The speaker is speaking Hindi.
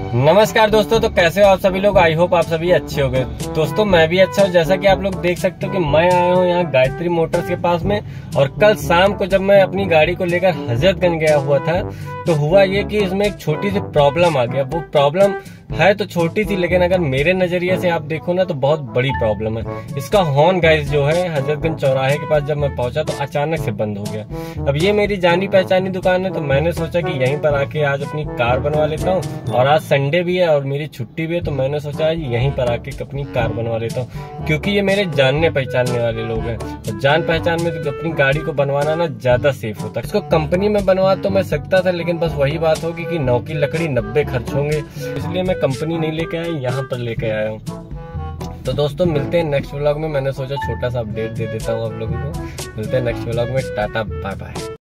नमस्कार दोस्तों, तो कैसे हो आप सभी लोग। आई होप आप सभी अच्छे हो गए। दोस्तों मैं भी अच्छा हूँ। जैसा कि आप लोग देख सकते हो कि मैं आया हूँ यहाँ गायत्री मोटर्स के पास में। और कल शाम को जब मैं अपनी गाड़ी को लेकर हजरतगंज गया हुआ था तो हुआ ये कि इसमें एक छोटी सी प्रॉब्लम आ गया। वो प्रॉब्लम है तो छोटी सी, लेकिन अगर मेरे नजरिए से आप देखो ना तो बहुत बड़ी प्रॉब्लम है। इसका हॉर्न गाइस जो है हजरतगंज चौराहे के पास जब मैं पहुंचा तो अचानक से बंद हो गया। अब ये मेरी जानी पहचानी दुकान है तो मैंने सोचा कि यहीं पर आके आज अपनी कार बनवा लेता हूँ। और आज संडे भी है और मेरी छुट्टी भी है तो मैंने सोचा आज यहीं पर आके अपनी कार बनवा लेता हूँ, क्योंकि ये मेरे जानने पहचानने वाले लोग हैं। और जान पहचान में तो अपनी गाड़ी को बनवाना ना ज्यादा सेफ होता है। इसको कंपनी में बनवा तो मैं सकता था, लेकिन बस वही बात होगी कि 9 की लकड़ी 90 खर्च होंगे, इसलिए मैं कंपनी नहीं लेके आया, यहाँ पर लेके आया हूँ। तो दोस्तों मिलते हैं नेक्स्ट व्लॉग में। मैंने सोचा छोटा सा अपडेट दे देता हूँ आप लोगों को। मिलते हैं नेक्स्ट व्लॉग में। Tata bye bye.